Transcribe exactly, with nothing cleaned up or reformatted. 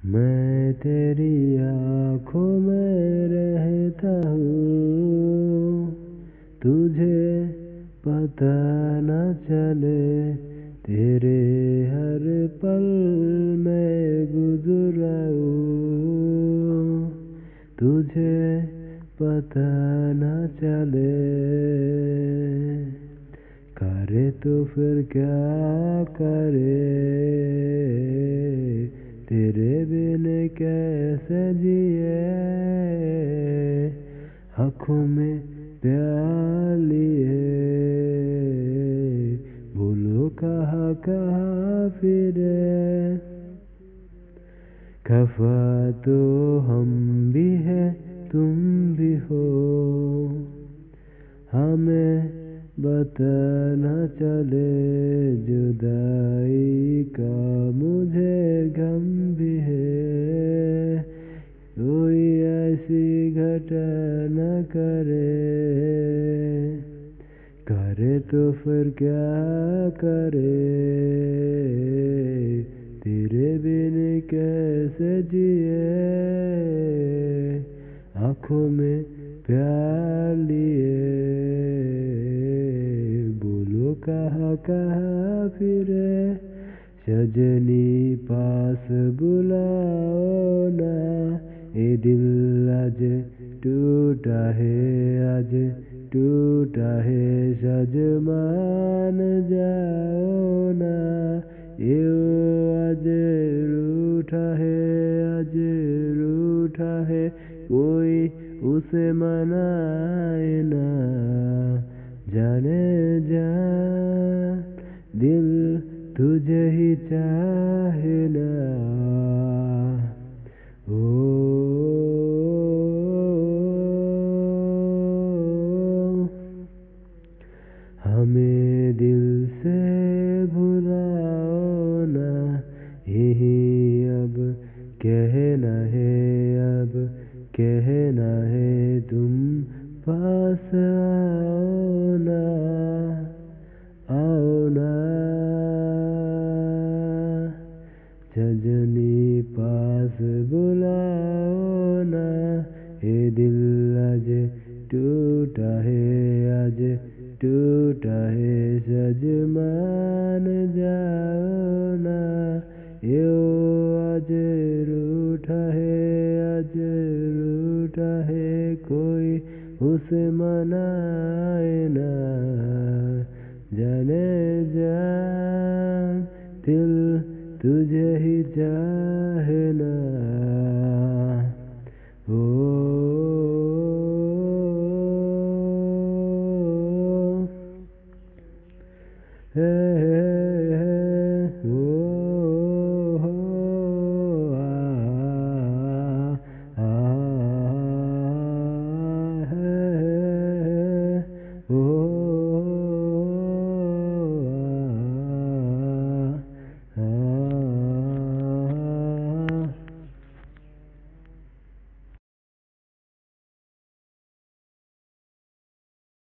मैं तेरी आँखों में रहता हूँ, तुझे पता न चले तेरे हर पल में गुजराऊँ, तुझे पता न चले। करे तो फिर क्या करे, तेरे बिन कैसे जिए। आँखों में प्यार लिए बोलो कहाँ कहाँ फिरे। खफा तो हम भी हैं तुम भी हो, हमें पता न चले जुदाई का मुझे गम भी है। कोई ऐसी घटना करे, करे तो फिर क्या करे, तेरे बिन कैसे जिए। आँखों में प्यार लिए बोलो कहाँ कहाँ फिरे। सजनी पास बुलाओ ना, ये दिल आज टूटा है, आज टूटा है। सज मान जाओ ना, ये आज रूठा है, आज रूठा है। कोई उसे मनाए ना, जाने जा दिल तुझे ही चाहे ना। ओ हमें दिल से भुलाओ ना, यही अब कहना है, अब कहना है। तुम पास आओ ना, आओ ना। सजनी पास बुलाओ ना, ये दिल आज टूटा है, आज टूटा है। सज मान जाओ ना, यो आज रूठा है, आज रूठा है। कोई उसे मनाए ना, जाने जा दिल तुझे ही चाहे ना। ओ है